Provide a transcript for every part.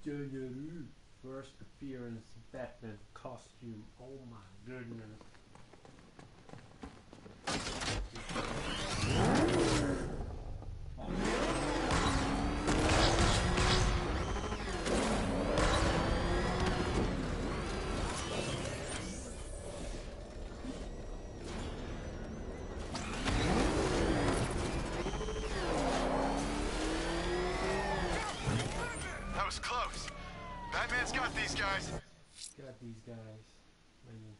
First appearance Batman costume. Oh my goodness. That was close. Batman's got these guys. Got these guys. I mean,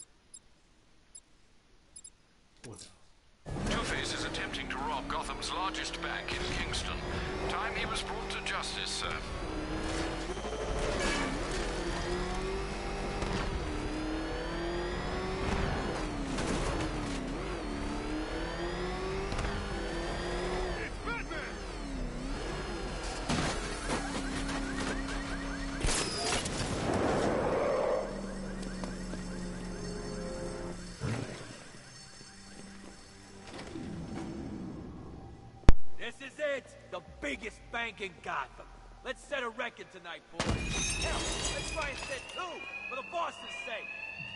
what else? Two-Face is attempting to rob Gotham's largest bank in Kingston. Time he was brought to justice, sir. It's Batman! This is it! The biggest bank in Gotham. Let's set a record tonight, boys. Hell, let's try and set two, for the boss's sake.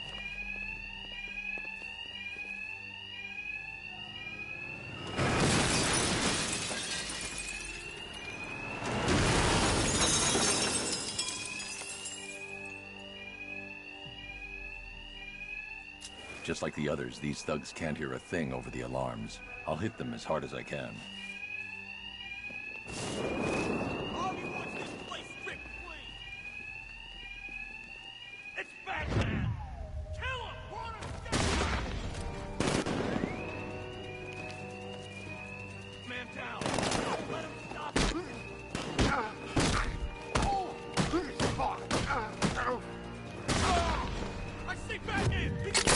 Just like the others, these thugs can't hear a thing over the alarms. I'll hit them as hard as I can. Harvey wants this place stripped clean. It's Batman! Kill him! We're on a schedule! Man down! Don't let him stop him! I see Batman!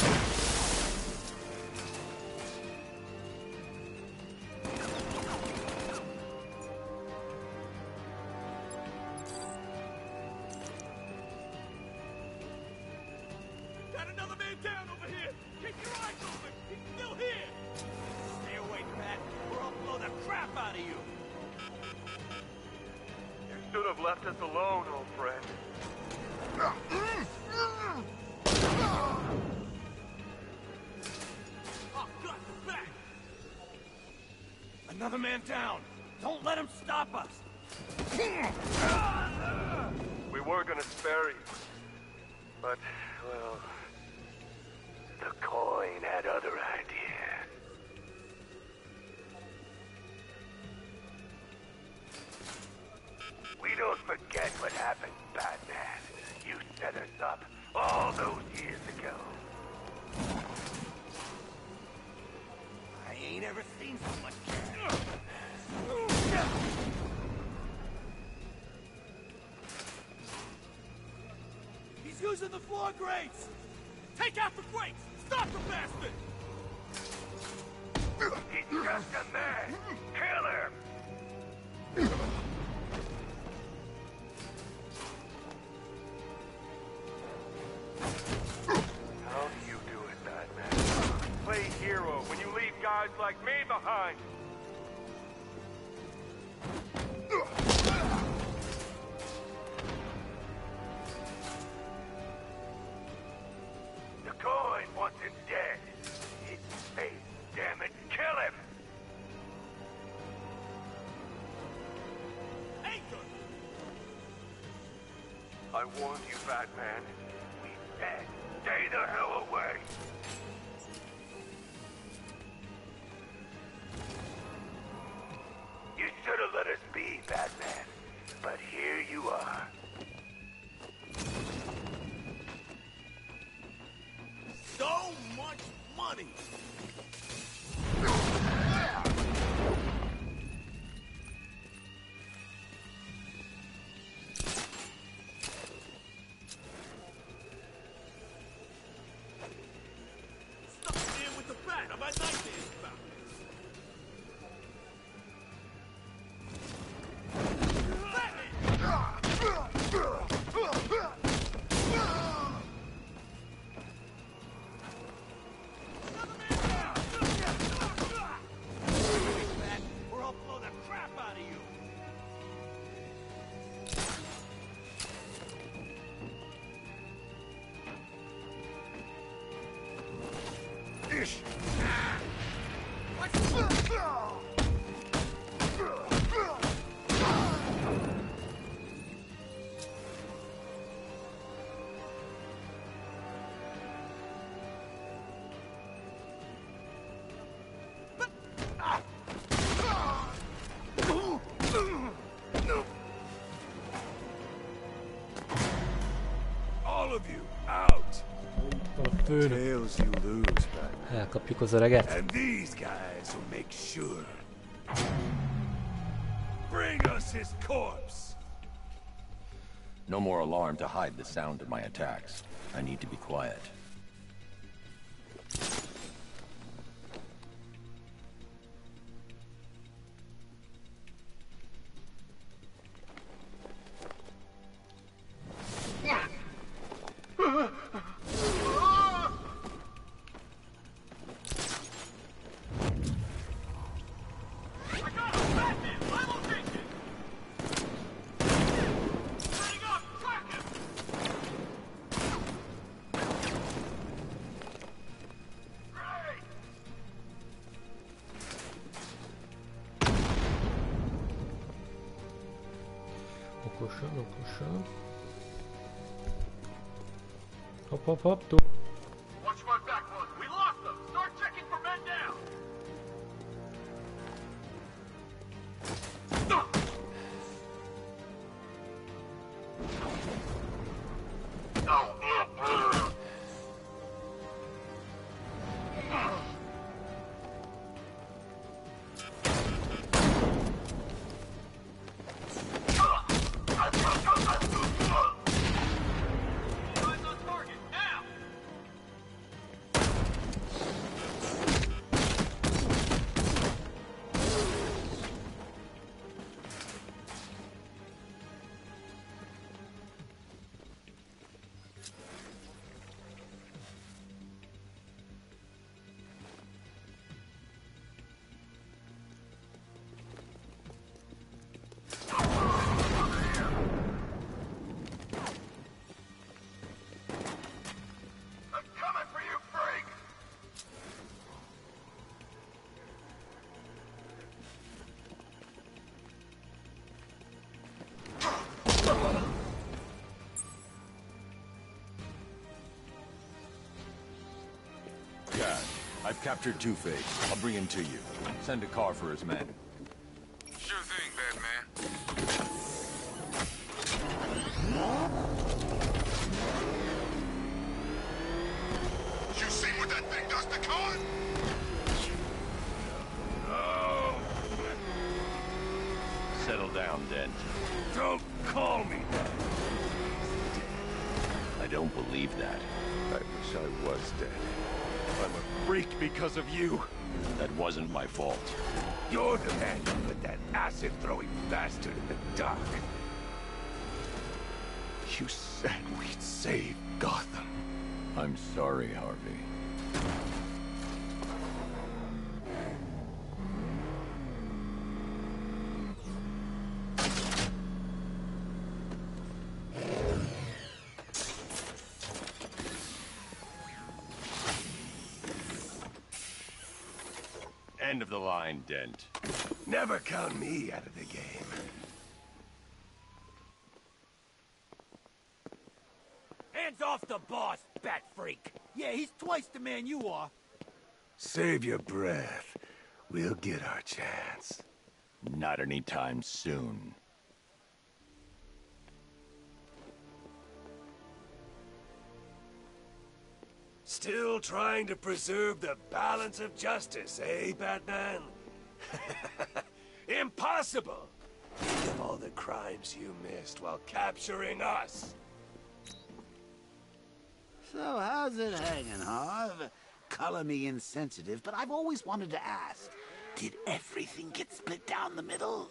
Got another man down over here! Keep your eyes open! He's still here! Stay away, Pat, or I'll blow the crap out of you! You should have left us alone, old friend. Oh, God, the back! Another man down! Don't let him stop us! We were gonna spare you. But, well, the coin had other ideas. We don't forget what happened, Batman. You set us up all those years ago. I ain't ever seen so much. He's using the floor grates! Take out the grates! Stop the bastard! He's just a man! Kill him! How do you do it, Batman? Play hero when you leave guys like me behind! The coin wants him dead. It's fate. Damn it, kill him! Anchor! I warned you, Batman. We said, stay the hell away! You should have let us be, Batman. But here you are. So much money! Stop in with the bat! I'm at night dance about Bat, or I'll blow the crap out of you! out. A főnök. Tails you lose, Batman. Elkapjuk az öreget. And these guys will make sure. Bring us his corpse. No more alarm to hide the sound of my attacks. I need to be quiet. Okosan. Hopp. Watch my back, boys. We lost them. Start checking for men down. Eyes on target, now! I'm coming for you, freak! Dad, I've captured Two-Face. I'll bring him to you. Send a car for his men. Sure thing, Batman. You seen what that thing does to cars? Settle down, Dent. Don't call me that. I don't believe that. I wish I was dead. I'm a freak because of you. That wasn't my fault. You're the man who put that acid-throwing bastard in the dock. You said we'd save Gotham. I'm sorry, Harvey. End of the line, Dent. Never count me out of the game. Hands off the boss, bat freak. Yeah, he's twice the man you are. Save your breath. We'll get our chance. Not anytime soon. Still trying to preserve the balance of justice, eh, Batman? Impossible! Think of all the crimes you missed while capturing us. So how's it hanging, Harv? Color me insensitive, but I've always wanted to ask. Did everything get split down the middle?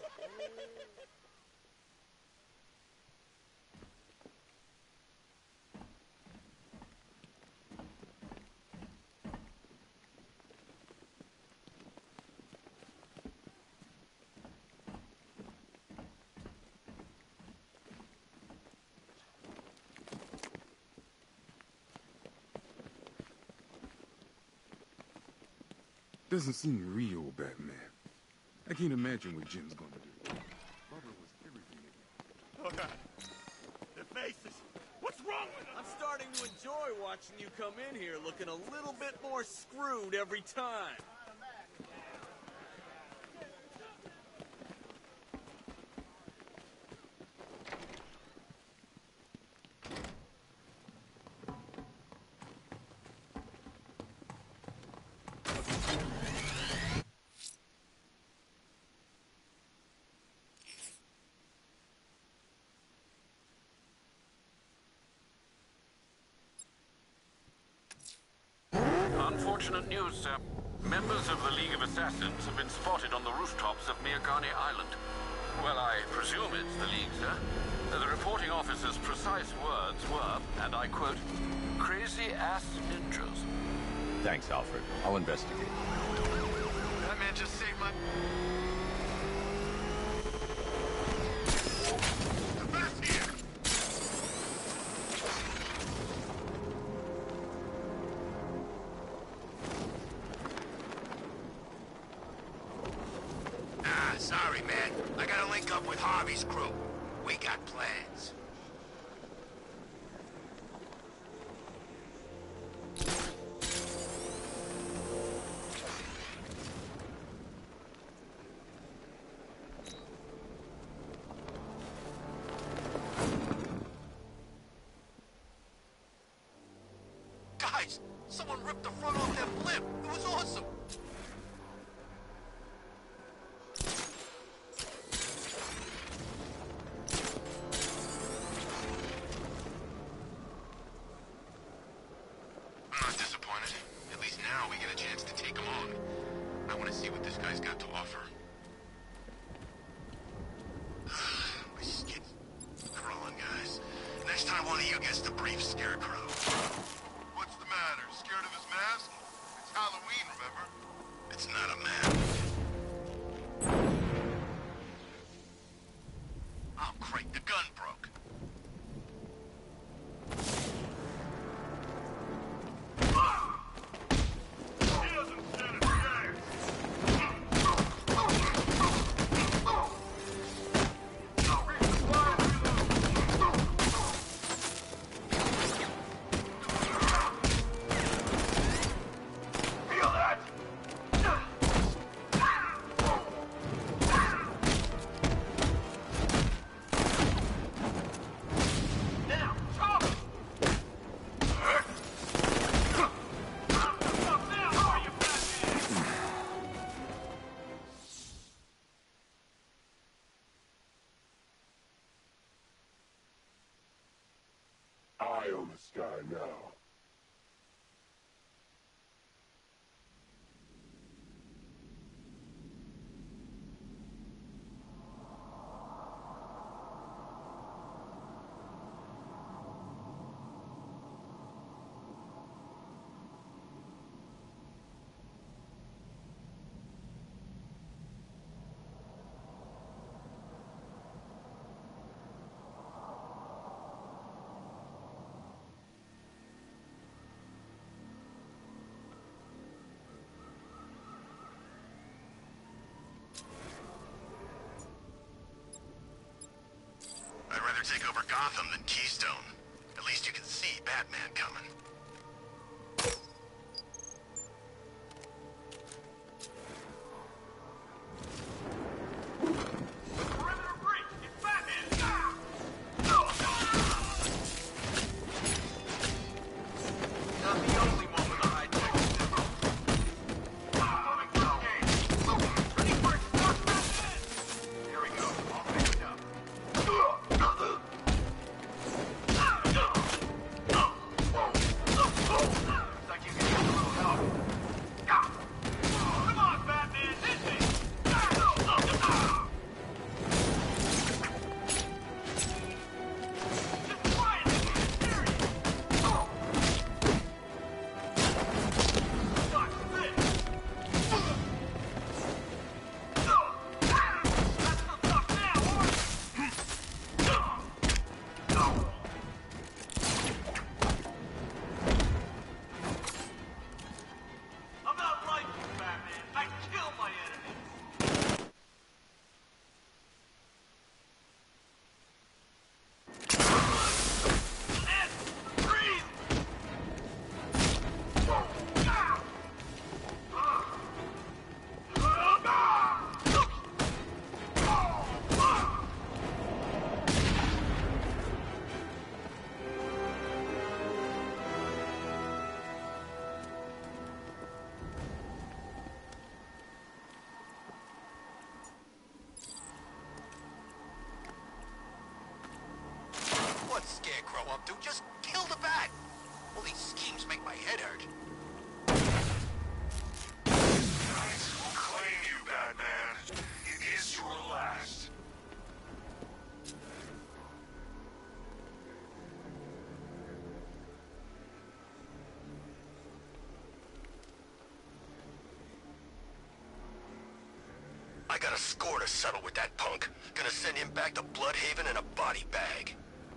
Doesn't seem real, Batman. I can't imagine what Jim's gonna do. Thought it was everything again. Oh, God. The faces. What's wrong with them? I'm starting to enjoy watching you come in here looking a little bit more screwed every time. Unfortunate news, sir. Members of the League of Assassins have been spotted on the rooftops of Mirkani Island. Well, I presume it's the League, sir. The reporting officer's precise words were, and I quote, crazy-ass ninjas. Thanks, Alfred. I'll investigate. That man just saved my... The best here! Sorry, man. I gotta link up with Harvey's crew. We got plans. Guys, someone ripped the front off that blimp. It was awesome. Eye on the sky now. I'd rather take over Gotham than Keystone. At least you can see Batman coming. Scarecrow up to? Just kill the bat! All these schemes make my head hurt. I got a score to settle with that punk. Gonna send him back to Bloodhaven in a body bag.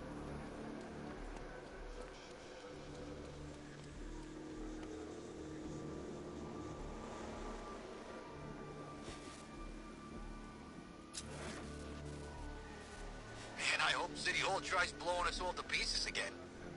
Man, I hope City Hall tries blowing us all to pieces again.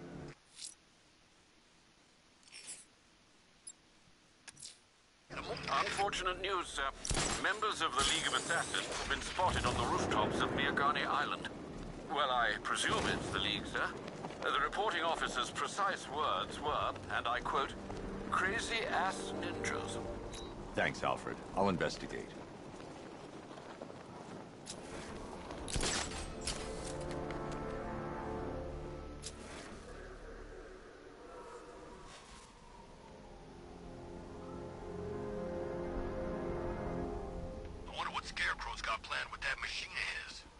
Unfortunate news, sir. Members of the League of Assassins have been spotted on the rooftops of Mirgani Island. Well, I presume it's the League, sir. The reporting officer's precise words were, and I quote, "crazy-ass ninjas." Thanks, Alfred. I'll investigate. Scarecrow's got planned with that machine of his.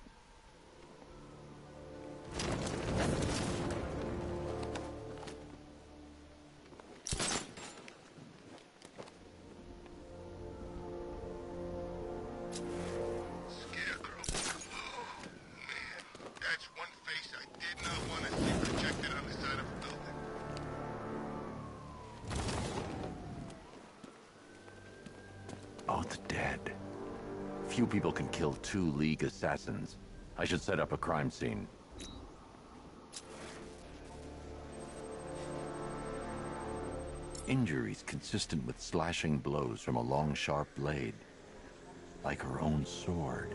Scarecrow. Oh, man. That's one face I did not want to see projected on the side of a building. Oh, the dead. Few people can kill 2 League assassins. I should set up a crime scene. Injuries consistent with slashing blows from a long, sharp blade. Like her own sword.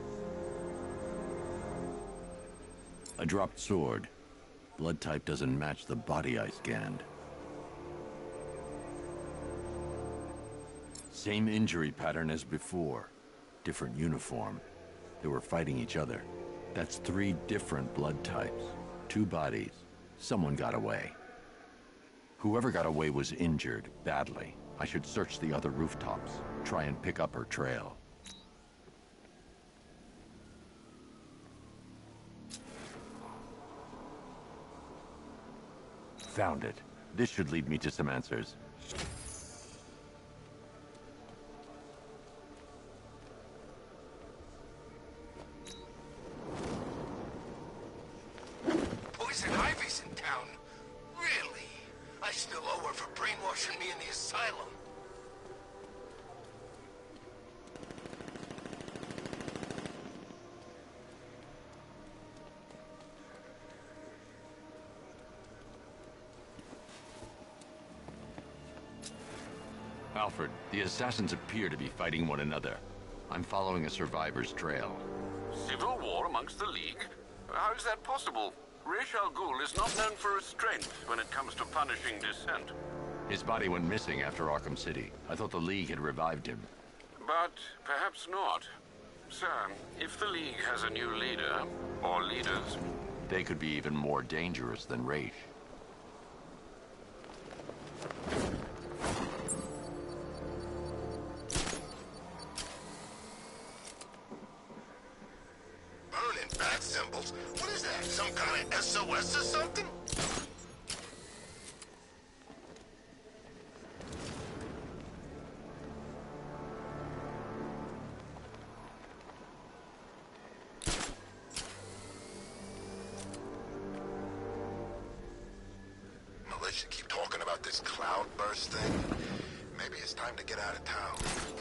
A dropped sword. Blood type doesn't match the body I scanned. Same injury pattern as before. Different uniform. They were fighting each other. That's 3 different blood types. 2 bodies. Someone got away. Whoever got away was injured, badly. I should search the other rooftops. Try and pick up her trail. Found it. This should lead me to some answers. Poison Ivy's in town. Really? I still owe her for brainwashing me in the asylum. Alfred, the assassins appear to be fighting one another. I'm following a survivor's trail. Civil war amongst the League? How is that possible? Ra's al Ghul is not known for restraint when it comes to punishing dissent. His body went missing after Arkham City. I thought the League had revived him. But perhaps not. Sir, if the League has a new leader, or leaders... They could be even more dangerous than Ra's. Burning bat symbols? What is that? Some kind of SOS or something? Militia keep talking about this cloudburst thing. Maybe it's time to get out of town.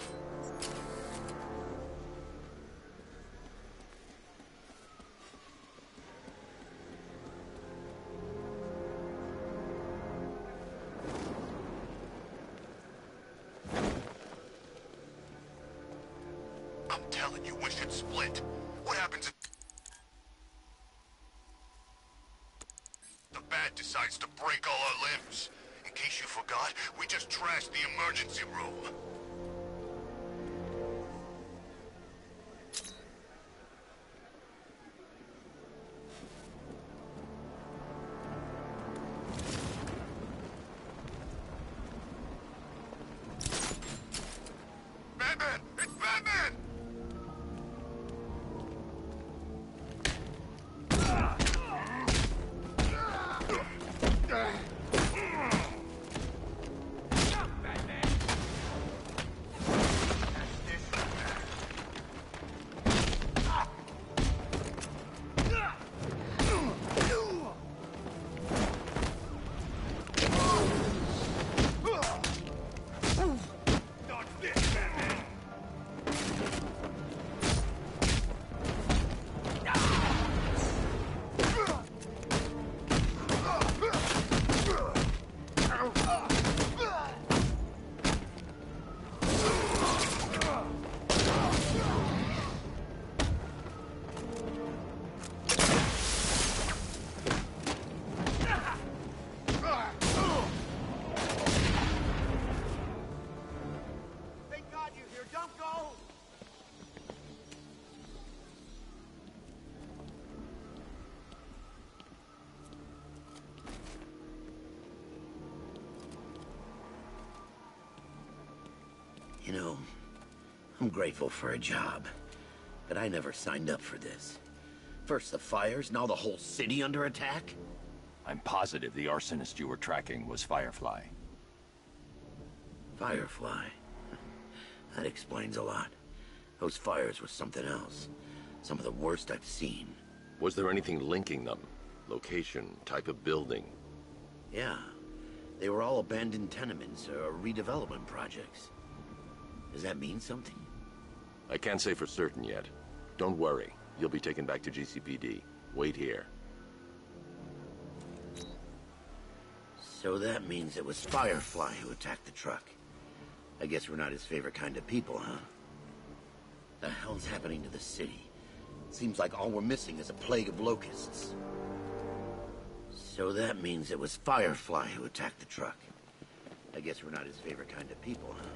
I'm telling you, we should split. What happens if the bat decides to break all our limbs? In case you forgot, we just trashed the emergency room. Batman! It's Batman! You know, I'm grateful for a job, but I never signed up for this. First the fires, now the whole city under attack? I'm positive the arsonist you were tracking was Firefly. Firefly? That explains a lot. Those fires were something else. Some of the worst I've seen. Was there anything linking them? Location, type of building? Yeah. They were all abandoned tenements or redevelopment projects. Does that mean something? I can't say for certain yet. Don't worry. You'll be taken back to GCPD. Wait here. So that means it was Firefly who attacked the truck. I guess we're not his favorite kind of people, huh? The hell's happening to the city? Seems like all we're missing is a plague of locusts. So that means it was Firefly who attacked the truck. I guess we're not his favorite kind of people, huh?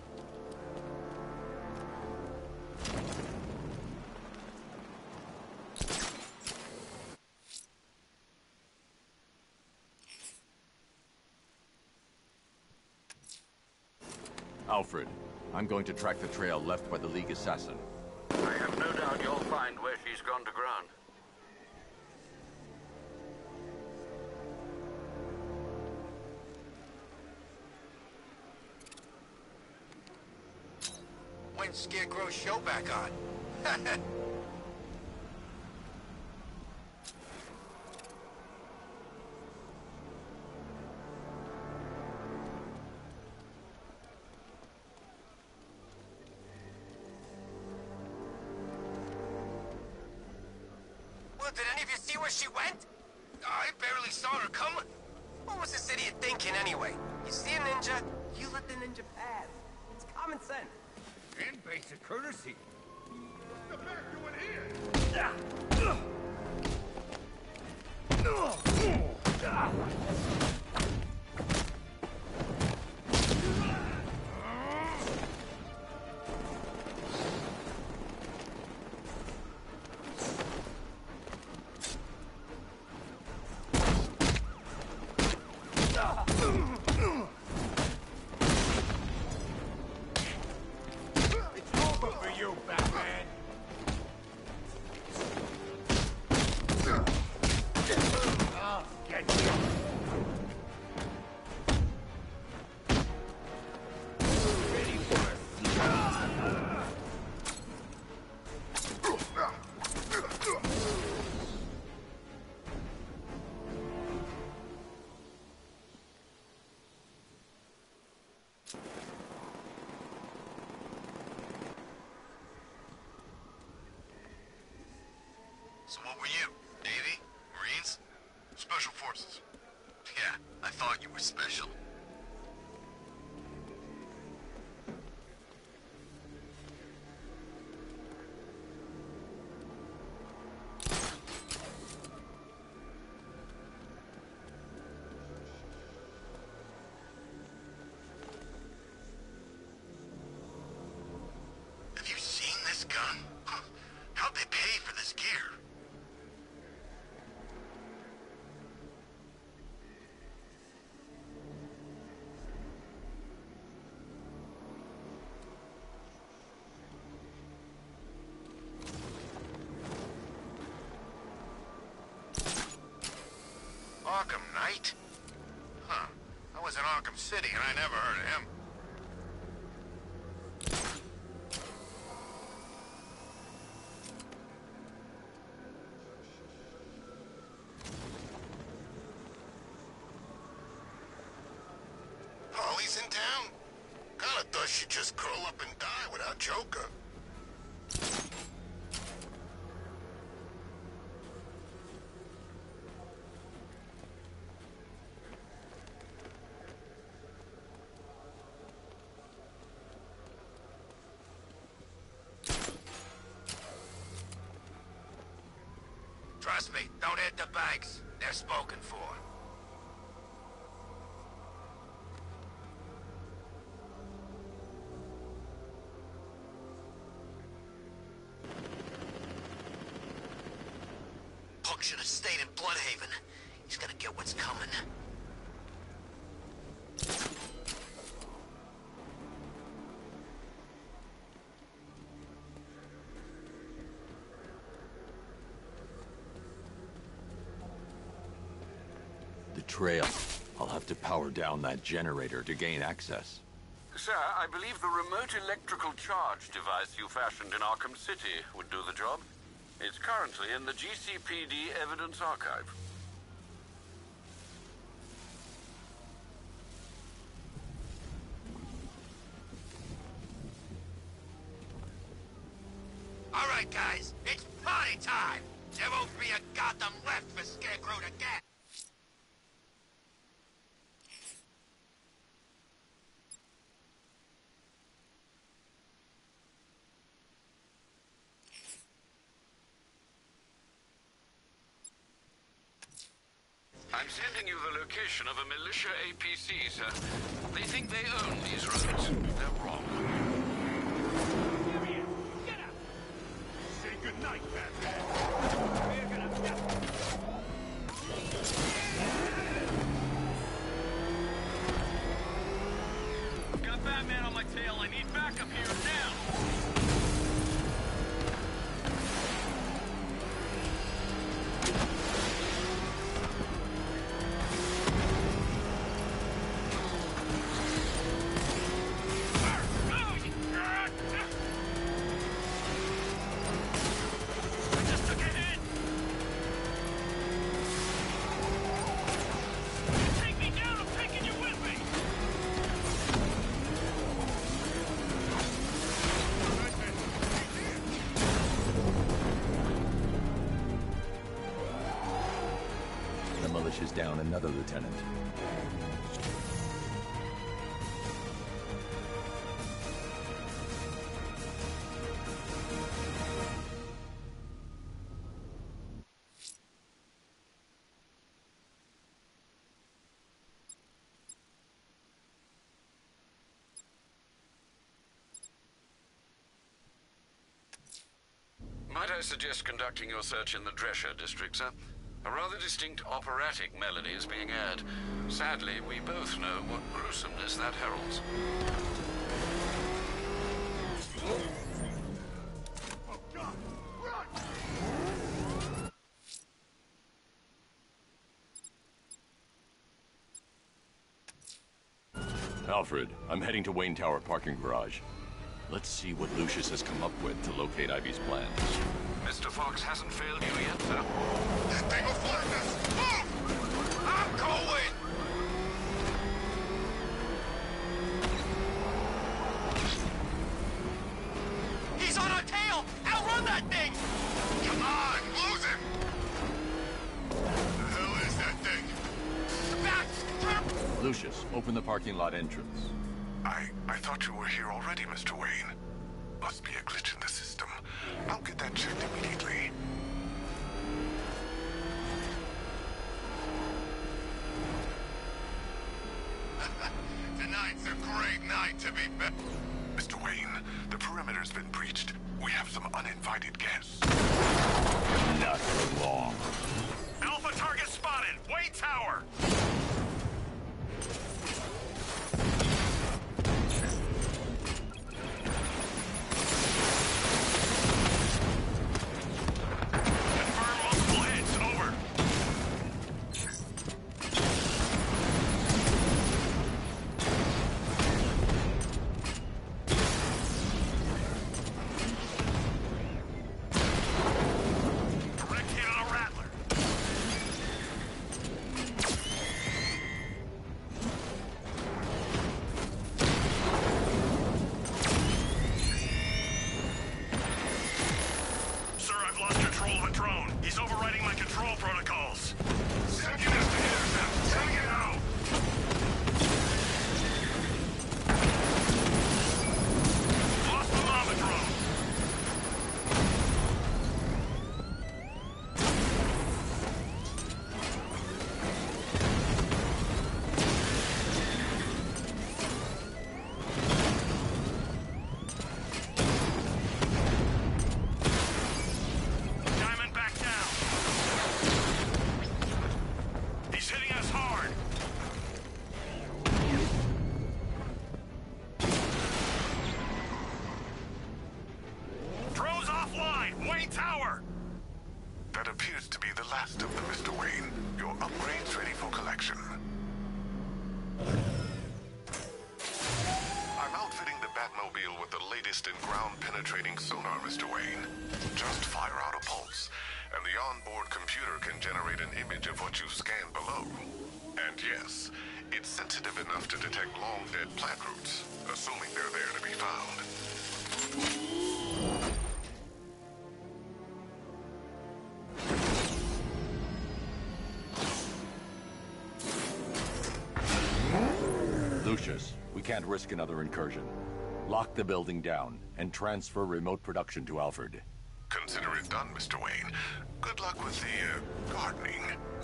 Alfred, I'm going to track the trail left by the League assassin. I have no doubt you'll find where she's gone to ground. When's Scarecrow's show back on? Well, did any of you see where she went? I barely saw her come. What was this idiot thinking anyway? You see a ninja, you let the ninja pass. It's common sense. And basic courtesy. What the fuck are you doing here? It's over for you, Batman. I'll get you. Ready for a slaughter. So what were you? Navy? Marines? Special Forces? Yeah, I thought you were special. Have you seen this gun? How'd they pay for this gear? Arkham Knight? Huh. I was in Arkham City and I never heard of him. Harley's in town? Kinda thought she'd just curl up and die without Joker. Trust me, don't hit the banks. They're spoken for. Punk should have stayed in Bloodhaven. He's gonna get what's coming. trail. I'll have to power down that generator to gain access. Sir, I believe the remote electrical charge device you fashioned in Arkham City would do the job. It's currently in the GCPD Evidence Archive. All right, guys, it's party time! There won't be a Gotham left for Scarecrow to get! I'm sending you the location of a militia APC, sir. They think they own these roads. They're wrong. Get up! Say goodnight, Batman! We're gonna... Got Batman on my tail. I need backup here now. Is down another lieutenant. Might I suggest conducting your search in the Drescher district, sir? A rather distinct operatic melody is being aired. Sadly, we both know what gruesomeness that heralds. Oh, God! Run! Alfred, I'm heading to Wayne Tower parking garage. Let's see what Lucius has come up with to locate Ivy's plans. Mr. Fox hasn't failed you yet, sir? That thing will find us! Move! I'm going! He's on our tail! Outrun that thing! Come on, lose him! The hell is that thing? Back! Lucius, open the parking lot entrance. I thought you were here already, Mr. Wayne. Must be a glitch in the system. I'll get that checked immediately. Tonight's a great night to be back. Mr. Wayne, the perimeter's been breached. We have some uninvited guests. Not for long. Alpha target spotted! Wayne Tower! Confirm multiple hits. Over. Direct hit on a rattler. Batmobile with the latest in ground-penetrating sonar, Mr. Wayne. Just fire out a pulse, and the onboard computer can generate an image of what you've scanned below. And yes, it's sensitive enough to detect long-dead plant roots, assuming they're there to be found. Lucius, we can't risk another incursion. Lock the building down and transfer remote production to Alfred. Consider it done, Mr. Wayne. Good luck with the, gardening.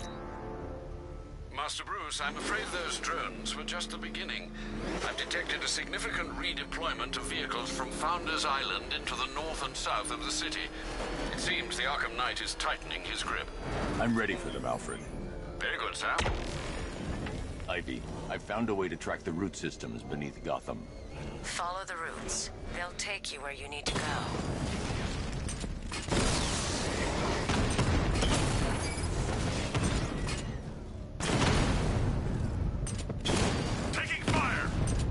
Master Bruce, I'm afraid those drones were just the beginning. I've detected a significant redeployment of vehicles from Founders Island into the north and south of the city. It seems the Arkham Knight is tightening his grip. I'm ready for them, Alfred. Very good, sir. Ivy, I've found a way to track the root systems beneath Gotham. Follow the routes. They'll take you where you need to go. Taking fire!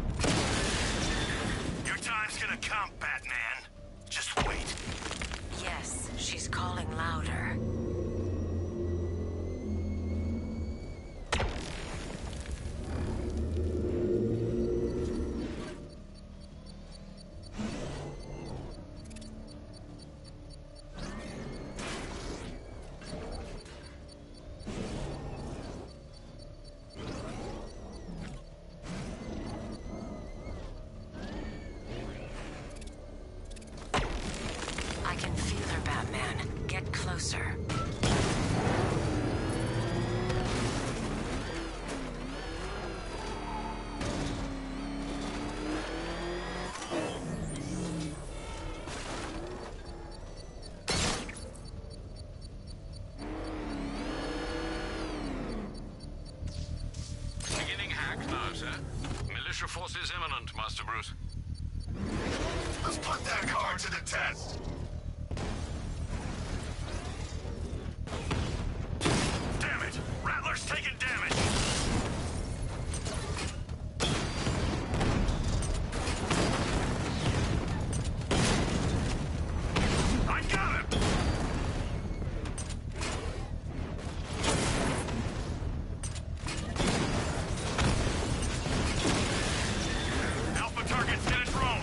Your time's gonna come, Batman. Just wait. Yes, she's calling louder. I can feel her, Batman. Get closer. Beginning hack now, sir. Militia forces imminent, Master Bruce. Let's put that car to the test. Damn it! Rattler's taking damage! I got him! Alpha target's in a drone!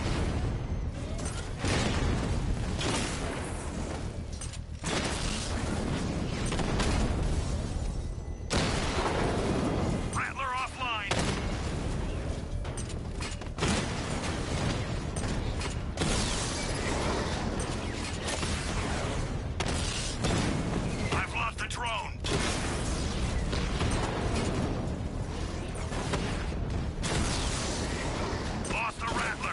Rattler offline! I've lost the drone! Lost the Rattler!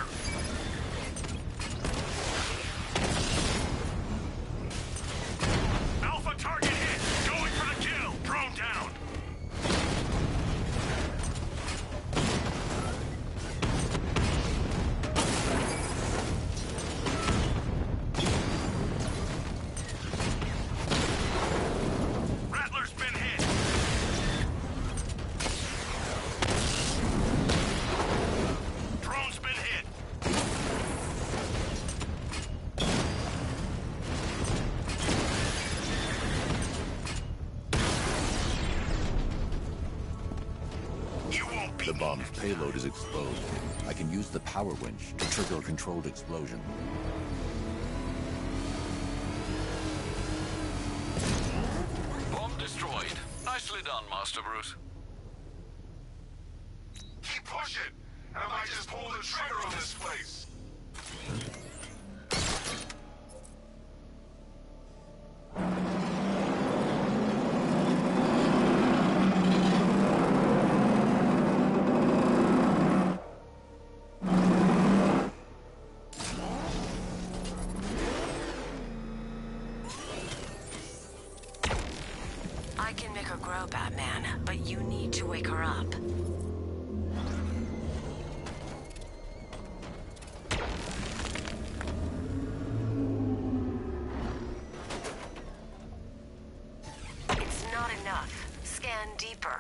Alpha target hit! Going for the kill! Drone down! Rattler's been hit! Drone's been hit! You won't beat The me. bomb's payload is exposed. I can use the power winch to trigger a controlled explosion. Bomb destroyed. Nicely done, Master Bruce. Keep pushing, and I might just pull the trigger on this place. I can make her grow, Batman, but you need to wake her up. It's not enough. Scan deeper.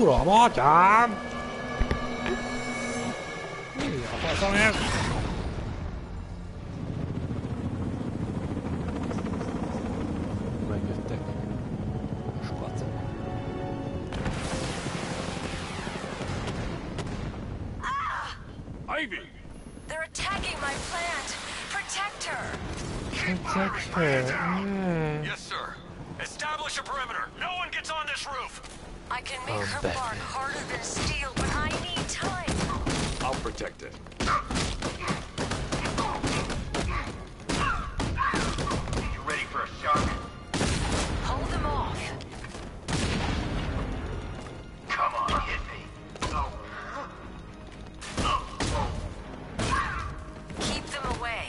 住了好不好？讲。放上面。 Ivy! They're attacking my plant. Protect her. Protect her. Yes, sir. Establish a perimeter. No one gets on this roof. I can make her bark harder than steel, but I need time. I'll protect it. You ready for a shock? Hold them off. Come on, hit me. Keep them away.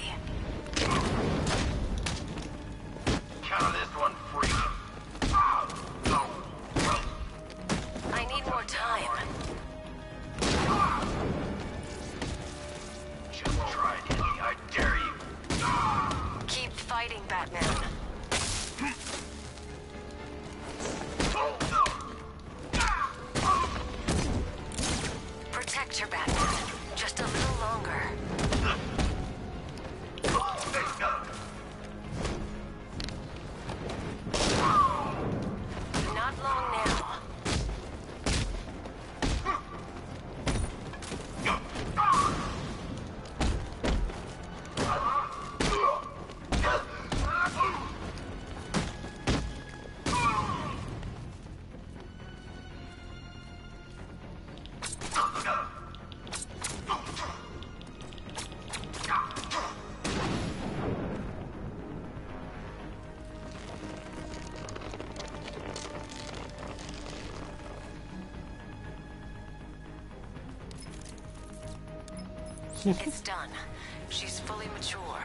Count on this one, freak. I need more time. Just try it, Indy. I dare you. Keep fighting, Batman. Protect her, Batman. Just a little longer. Not long now. It's done. She's fully mature.